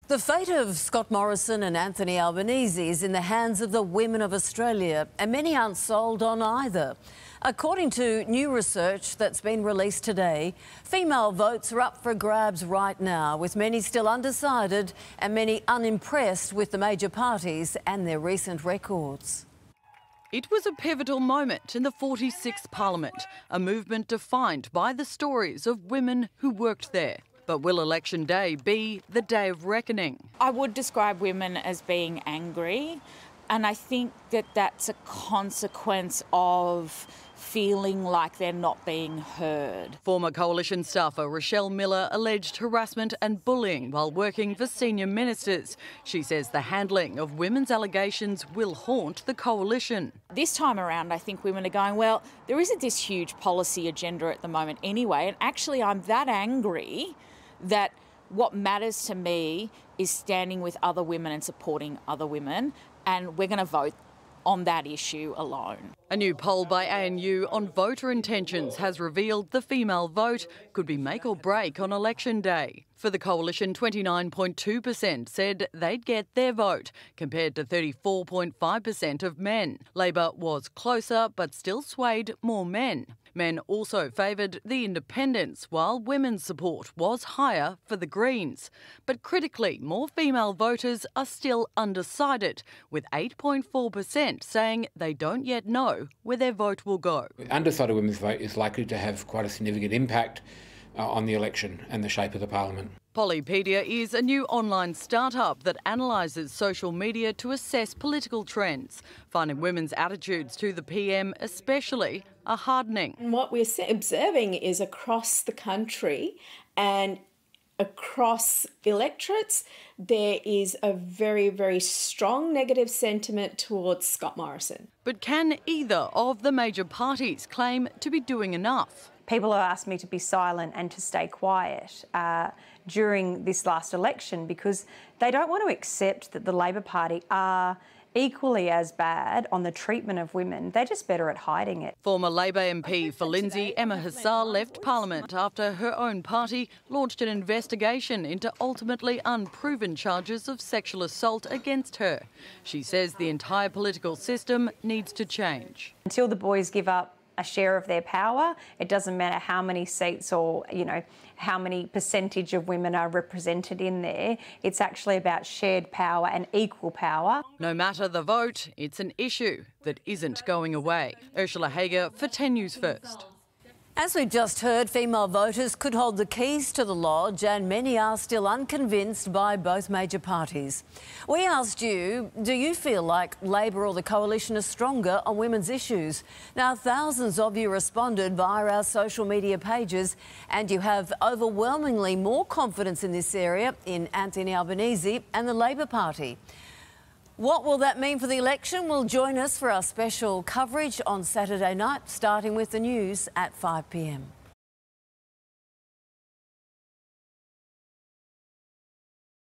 The fate of Scott Morrison and Anthony Albanese is in the hands of the women of Australia, and many aren't sold on either. According to new research that's been released today, female votes are up for grabs right now, with many still undecided and many unimpressed with the major parties and their recent records. It was a pivotal moment in the 46th Parliament, a movement defined by the stories of women who worked there. But will election day be the day of reckoning? I would describe women as being angry, and I think that that's a consequence of feeling like they're not being heard. Former Coalition staffer Rochelle Miller alleged harassment and bullying while working for senior ministers. She says the handling of women's allegations will haunt the Coalition. This time around, I think women are going, well, there isn't this huge policy agenda at the moment anyway, and actually I'm that angry that what matters to me is standing with other women and supporting other women, and we're going to vote on that issue alone. A new poll by ANU on voter intentions has revealed the female vote could be make or break on election day. For the Coalition, 29.2% said they'd get their vote, compared to 34.5% of men. Labor was closer, but still swayed more men. Men also favoured the independents, while women's support was higher for the Greens. But critically, more female voters are still undecided, with 8.4% saying they don't yet know where their vote will go. Undecided women's vote is likely to have quite a significant impact on the election and the shape of the parliament. Polypedia is a new online startup that analyses social media to assess political trends, finding women's attitudes to the PM especially are hardening. And what we're observing is across the country and across electorates, there is a very, very strong negative sentiment towards Scott Morrison. But can either of the major parties claim to be doing enough? People have asked me to be silent and to stay quiet during this last election because they don't want to accept that the Labor Party are equally as bad on the treatment of women. They're just better at hiding it. Former Labor MP for Lindsay, Emma Hassar, left Parliament after her own party launched an investigation into ultimately unproven charges of sexual assault against her. She says the entire political system needs to change. Until the boys give up a share of their power, it doesn't matter how many seats or, how many percentage of women are represented in there. It's actually about shared power and equal power. No matter the vote, it's an issue that isn't going away. Ursula Hager for 10 News First. As we just heard, female voters could hold the keys to the lodge, and many are still unconvinced by both major parties. We asked you, do you feel like Labor or the Coalition are stronger on women's issues? Now, thousands of you responded via our social media pages, and you have overwhelmingly more confidence in this area in Anthony Albanese and the Labor Party. What will that mean for the election? Well, join us for our special coverage on Saturday night, starting with the news at 5 p.m.